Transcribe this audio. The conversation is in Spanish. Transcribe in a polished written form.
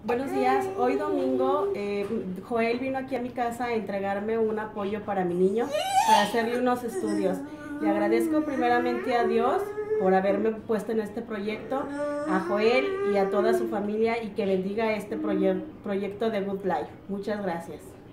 Buenos días, hoy domingo Joel vino aquí a mi casa a entregarme un apoyo para mi niño, para hacerle unos estudios. Le agradezco primeramente a Dios por haberme puesto en este proyecto, a Joel y a toda su familia, y que bendiga este proyecto de Good Life. Muchas gracias.